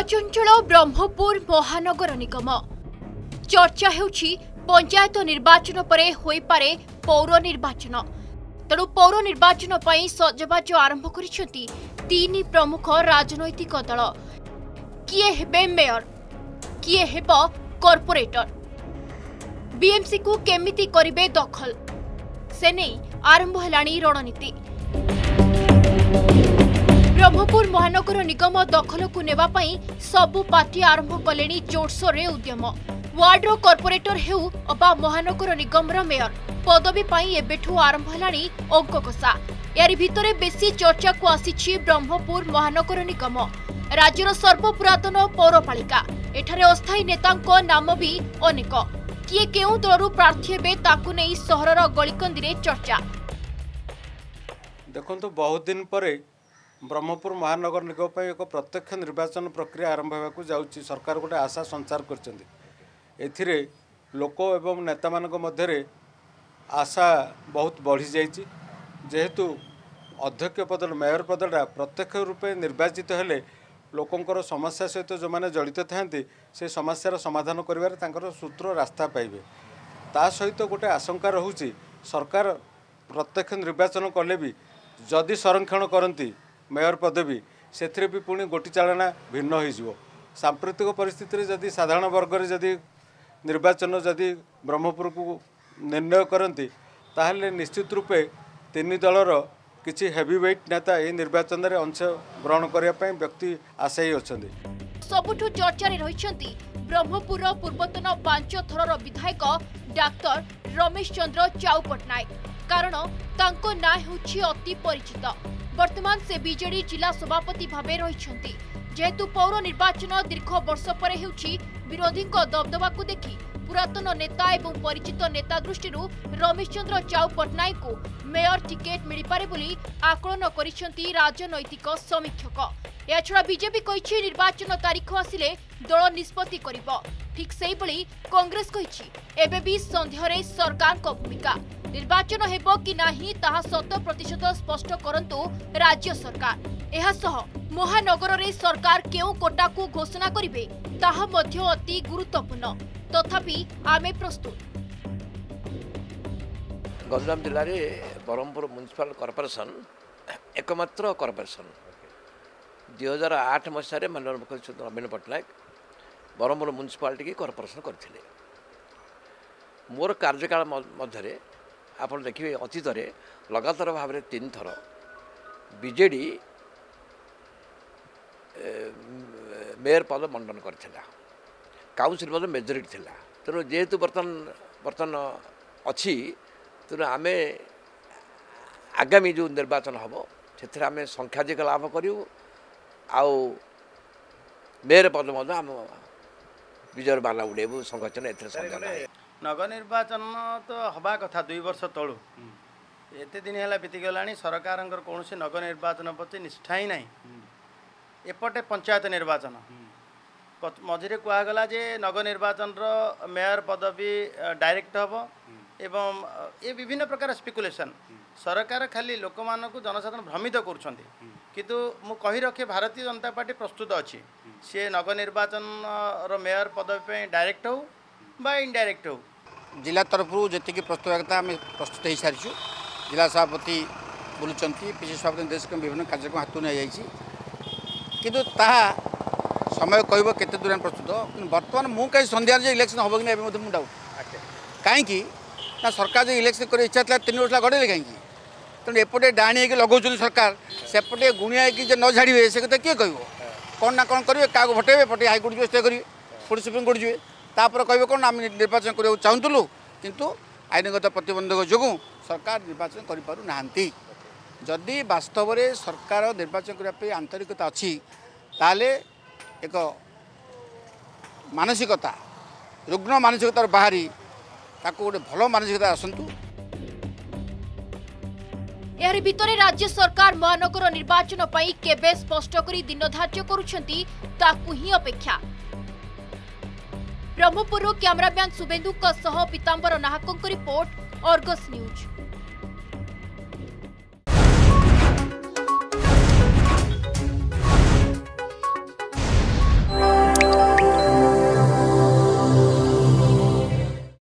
टचंचल ब्रह्मपुर महानगर निगम चर्चा हेउछि पंचायत निर्वाचन परे होई पारे पौर निर्वाचन। तेणु पौर निर्वाचन पई सजबाज आरंभ करिसेंती तीन प्रमुख राजनैतिक दल। किए हेबे मेयर, किए हेबो कॉर्पोरेटर, बीएमसी को केमिति करिबे दखल, से नहीं आरंभ हेलाणी रणनीति। ब्रह्मपुर महानगर निगम दखल को नेवा पई सबु पार्टी आरंभ कलेनी जोरसोर रे उद्यम। वार्डर कॉर्पोरेटर हेउ अबा महानगर निगम रो मेयर पदवी पई एबेठू आरंभ हेलाणी अंक कषा। यारी भितरे बेसी चर्चा को आसीछि ब्रह्मपुर महानगर निगम, राज्यर सर्वपुरातन पौरपालिका। एठारे अस्थायी नेतांको नाम भी अनेक। किए केउ दलरू प्रार्थी हेबे ताकू नै सहरर गलिकंदी रे चर्चा। देखंतु बहुत दिन परे ब्रह्मपुर महानगर निगम पर एक प्रत्यक्ष निर्वाचन प्रक्रिया आरंभ होगा जाऊँगी। सरकार गोटे आशा संचार कर लोक एवं नेता मान मध्य आशा बहुत बढ़ी जाइए। जेहेतु अध्यक्ष पद मेयर पदटा प्रत्यक्ष रूपे निर्वाचित हेले लोकंकर समस्या सहित जो मैंने जड़ित था से समस्यार समाधान कर सूत्र रास्ता पाइबे। ता सहित गोटे आशंका रहुची सरकार प्रत्यक्ष निर्वाचन कले भी जदि संरक्षण करती मेयर पदवी से भी पुणी गोटी चालना भिन्न हो। सांप्रतिक परिस्थिति जदि साधारण वर्ग में जदि निर्वाचन जदि ब्रह्मपुर को निर्णय करती ताहले निश्चित रूपे तीन दलर किसी हेवीवेट नेता यह निर्वाचन में अंश ग्रहण करने व्यक्ति आशायी अच्छा। सबुठु चर्चा रही ब्रह्मपुर पूर्वतन 5 थरर विधायक डाक्टर रमेश चंद्र चाउ पट्टनायक। कारण तांको ना होछि अति परिचित। वर्तमान से बीजेडी जिला सभापति भावे रहिछंती। जेहेतु पौर निर्वाचन दीर्घ वर्ष पर हेउछि विरोधी दबदबा को देखि पुरातन नेता एवं परिचित नेता दृष्टि रमेश चंद्र चाउ पट्टनायक को मेयर टिकेट मिल पारे बोली आकलन करिसेंती राजनैतिक समीक्षक। याछड़ा बीजेपी कहिछि निर्वाचन तारीख आसिले दल निष्पत्ति करिबो। ठीक सेही बली कांग्रेस कहिछि एबे भी संदेह रे सरकार को भूमिका। निर्वाचन हेबो कि नाही ताहा 100% स्पष्ट करंतु राज्य सरकार। एहा सह महानगर रे सरकार केउ कोटा को घोषणा करिवे ताहा मध्य अति गुरुत्वपूर्ण। तथापि आमे प्रस्तुत। गंजाम जिले में ब्रह्मपुर म्युनिसिपल कॉर्पोरेशन एकमात्र कॉर्पोरेशन 2008 मसीह माननीय मुख्यमंत्री नवीन पट्टनायक ब्रह्मपुर म्युनिसिपालिटी की कॉर्पोरेशन करथिले। मोर कार्यकाल मध्य आप देखिए अतीत लगातार भाव में 3 थर बीजेडी मेयर पद मंडन करथिला। काउंसिल पद मेजोरिटी थिला। तेणु जेहेतु बर्तमान अच्छी तेणु आम आगामी जो निर्वाचन हम से आम संख्याधिक लाभ करूँ आउ मेयर पद आम विजय बाला उड़ेबू संगठन ए नगर निर्वाचन तो हवा कथा 2 वर्ष तलू एते दिन है बीतीगला सरकार कौन से नगर निर्वाचन प्रति निष्ठा ही ना। एपटे पंचायत निर्वाचन मझे कहगला जे नगर निर्वाचन मेयर पदवी डायरेक्ट हम एवं ये विभिन्न प्रकार स्पेकुलेशन सरकार खाली लोक मानक जनसाधारण भ्रमित करुँच। किंतु मु कही रखे भारतीय जनता पार्टी प्रस्तुत अच्छी सी नगर निर्वाचन मेयर पदवी डायरेक्ट हो बा इनडायरेक्ट हो। जिला तरफ जी प्रस्तुता आम प्रस्तुत हो सारी जिला सभापति बुलूँ पीसी सभापति देश विभिन्न कार्यक्रम हाथ नहीं किंतु ताहा समय कह केते दूर प्रस्तुत। बर्तमान मु कहीं सन्ध्या इलेक्शन हम कि नहीं डाउट कहीं ना सरकार जो इलेक्शन कर इच्छा था 3 वर्ष गड़े कहीं तेणु एपटे डाणी लगाऊँ सरकार सेपटे गुणिया न झाड़े से कथा किए कह कौन ना कौन करेंगे क्या भटेबे पटे हाईकोर्ट जी स्टे करेंगे पुणी सुप्रीमकोर्ट जी तापर कहे कौन आम निर्वाचन करने चाहूलु किंतु आईनगत प्रतिबंधक जो सरकार निर्वाचन करें। जदि वास्तव में सरकार निर्वाचन करने आंतरिकता अच्छी ताले एक मानसिकता रुग्ण मानसिकतार बाहरी ताको गोटे भल मानसिकता आसतु। यार भितरे राज्य सरकार महानगर निर्वाचन पई केबे स्पष्ट करी दिन धार्य करुछंती ताकू ही अपेक्षा। ब्रह्मपुर कैमरामैन शुभेन्दु सह पीतांबर नाहक रिपोर्ट, अर्गस न्यूज।